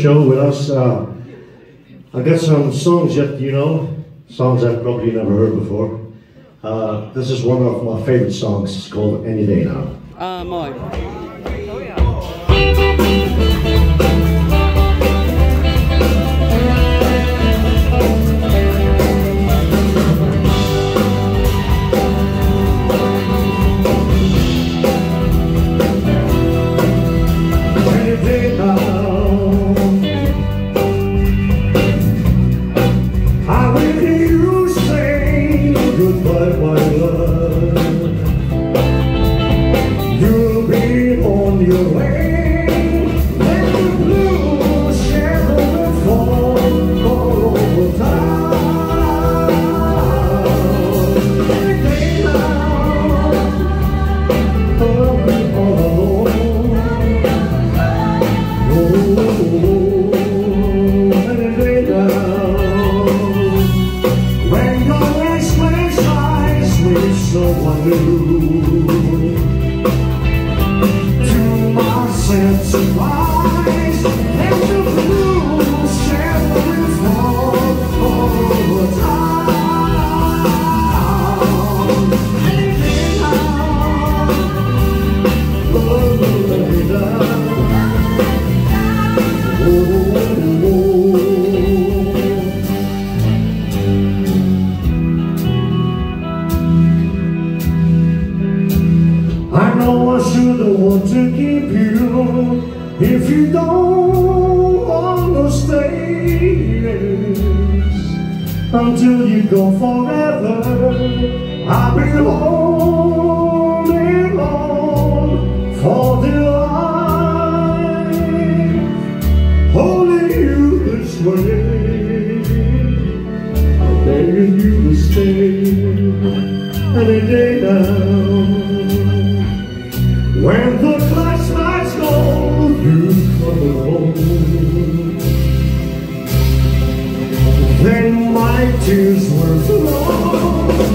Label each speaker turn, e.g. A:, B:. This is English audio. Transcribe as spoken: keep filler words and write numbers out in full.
A: show with us. Uh, I got some songs that you know, songs I've probably never heard before. Uh, this is one of my favorite songs. It's called Any Day Now.
B: Ah, mooi.
A: If you don't want to stay until you go forever, I'll be holding on for dear life, holding you this way, begging you to stay any day now. When the flashlights go, you come alone. Then my tears will flow.